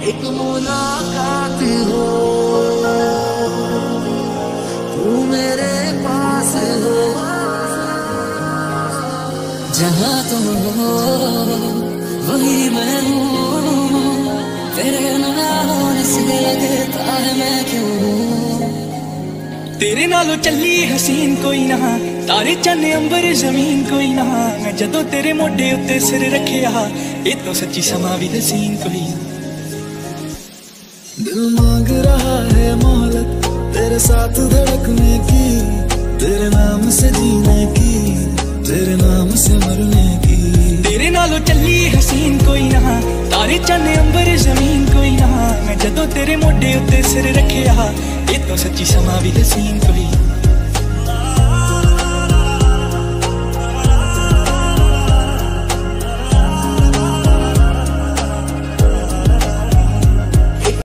एक मुलाकात हो, तू मेरे पास हो, जहाँ तुम हो वही मैं हूँ, तेरे ना होने से लगता है मैं क्यों हूँ। तेरे नालों चली हसीन कोई ना, तारे चन्ने अंबर जमीन कोई ना, मैं जदों तेरे मोढे उत्ते सिर रखिया, ये तो सच्ची समा भी हसीन कोई ना। दिल मांग रहा है मोहलत तेरे साथ धड़कने की, तेरे नाम से जीने की, तेरे नाम से मरने की। तेरे नालों चली हसीन कोई ना, तारे चन्ने अंबर जमीन कोई ना, मैं जदों तेरे मोढे उत्ते सिर रखिया, ये तो सच्ची समा भी हसीन कोई ना।